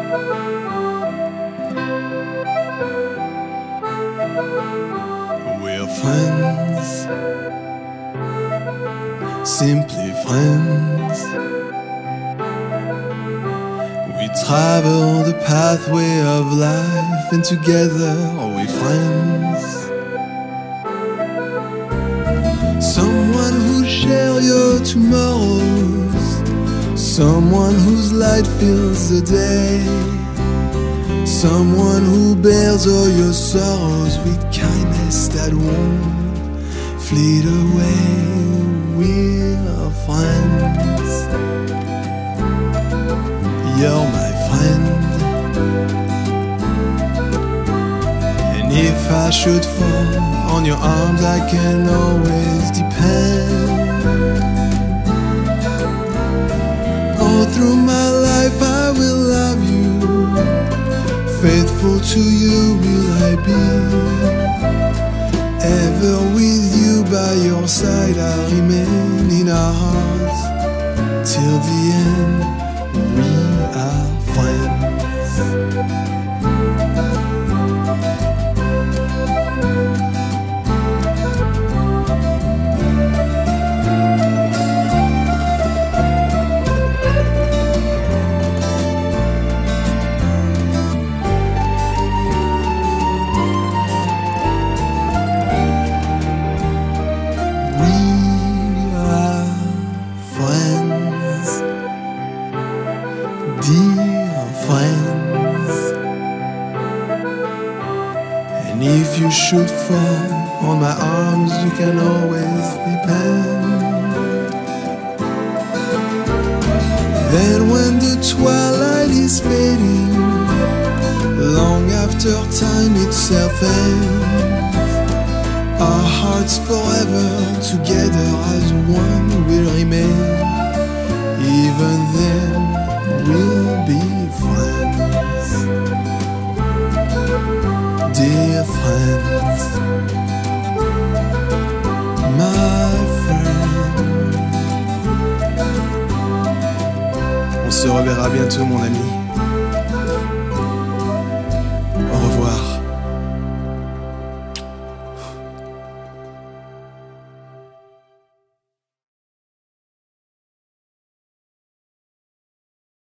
We're friends, simply friends. We travel the pathway of life, and together we're friends. Someone who shares your tomorrows, someone whose light fills the day, someone who bears all your sorrows with kindness that won't fleet away. We're friends. You're my friend, and if I should fall on your arms, I can always depend. All through my life I will love you, faithful to you will I be. Ever with you by your side I'll remain in our hearts till the end. We are friends. Dear friends, and if you should fall on my arms, you can always depend. Then when the twilight is fading, long after time itself ends, our hearts forever together as one will remain. Even then we'll be friends, dear friends, my friend. On se reverra bientôt, mon ami.